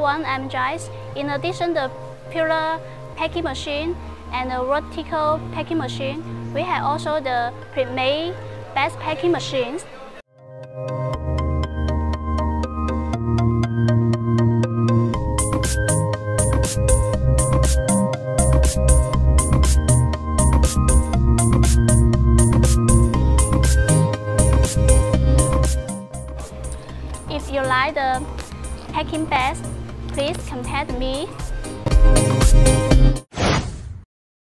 everyone, I'm Joyce. In addition to the pillar packing machine and the vertical packing machine, we have also the pre-made batch packing machines. If you like the packing best, please contact me.